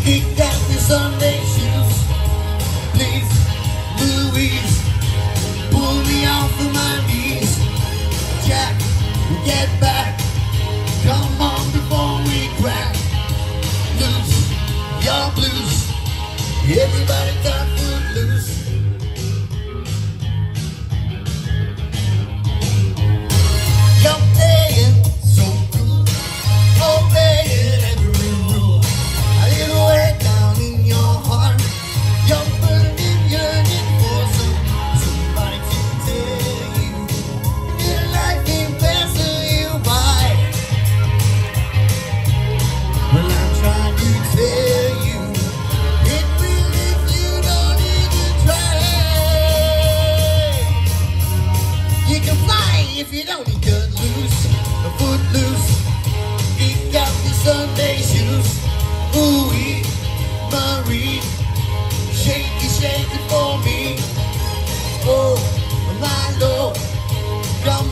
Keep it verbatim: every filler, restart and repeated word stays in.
Kick out the Sunday shoes. Please, Louise, pull me off of my knees. Jack, get back. Come on before we crack. Loose your blues. Everybody got footloose. You're playing so good, obeying every rule. A little way down in your heart, you're burning, yearning for some somebody to tell you that life ain't passing you by. Well, I'm trying to tell you, it will if you don't even try. You can fly if you don't need to lose. A footloose, kick out the Sunday shoes. Ooh-wee, Marie, shake it, shake it for me. Oh, my Lord, come